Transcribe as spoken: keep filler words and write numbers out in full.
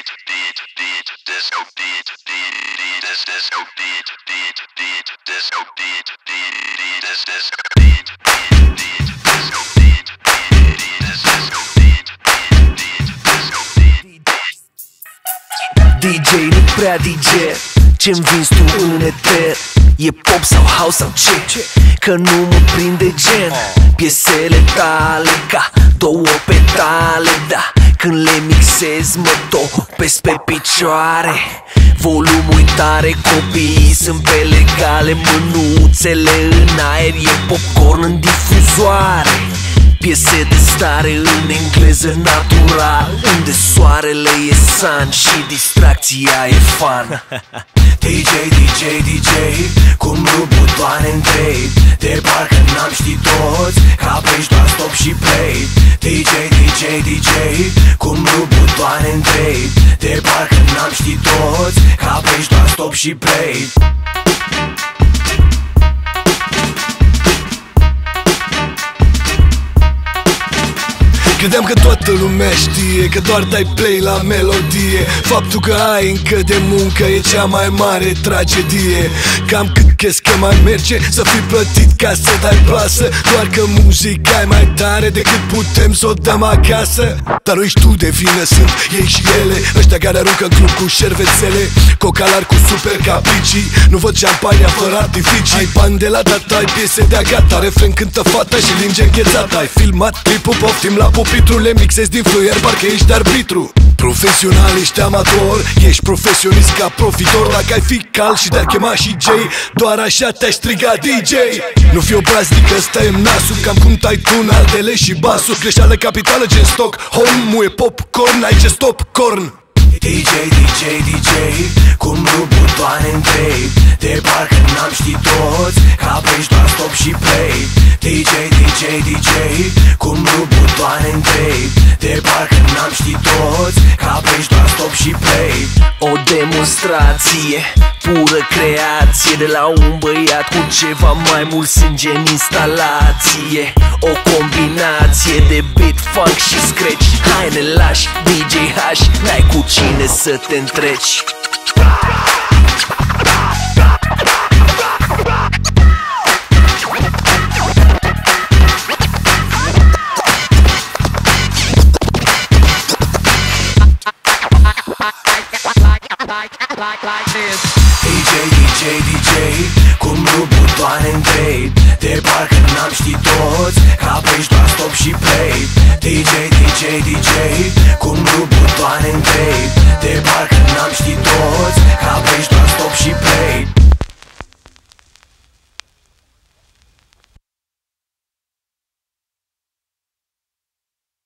D J, nu prea D J, ce-mi vinzi tu în eter? E pop sau house sau ce? Că nu mă prinde gen piesele tale ca două petale, da. Când le mixez mă topesc pe picioare. Volumul tare, copiii sunt pe legale, mânuțele în aer, e popcorn în difuzoare. Piese de stare în engleză natural, unde soarele e sun și distracția e fun. D J, D J, D J, cum rup butoane în trei, de parcă n-am ști toți, că apeși doar stop și play. D J, D J, D J, cum rup butoane în trei, de parcă n-am ști toți, că apeși doar stop și play. Credeam că toată lumea știe că doar dai play la melodie. Faptul că ai încă de muncă e cea mai mare tragedie. Cam cât crezi că mai merge să fii plătit ca să dai plasă, doar că muzica e mai tare decât putem să o dăm acasă. Dar nu ești tu de vină, sunt ei și ele, ăștia care aruncă în club cu șervețele, cocalari cu super capricii. Nu văd șampania fără artificii. Ai bani de la data, ai piese de-a gata, refren cântă fata și linge înghețată. Ai filmat clipul, poftim la pupitru, le mixezi din fluier, parcă ești arbitru. Profesional, ești amator, ești profesionist ca profitor. Dacă ai fi cal și te-ar chema și J, doar așa te-ai striga D J. Nu fi obraznic, ăsta e nasul, cam cum tai tu în altele și basul. Greșeală capitală gen Stockholm, muie popcorn, ai ce stopcorn. D J, D J, D J, cum rup butoane în trei, de parcă n-am ști toți, că apeși doar stop și play. D J, D J, D J, cum rup butoane în trei, de parcă n-am ști toți, că apeși doar stop și play. O demonstrație, pură creație, de la un băiat cu ceva mai mult sânge în instalație. O combinație de beat, funk și scratch. Hai ne lași, D J H, n-ai cu cine să te întreci. D J, D J, D J, cum rup butoane în trei, de parcă n-am ști toți, că apeși doar stop și play. D J, D J, D J, cum rup butoane în trei, de parcă n-am ști toți,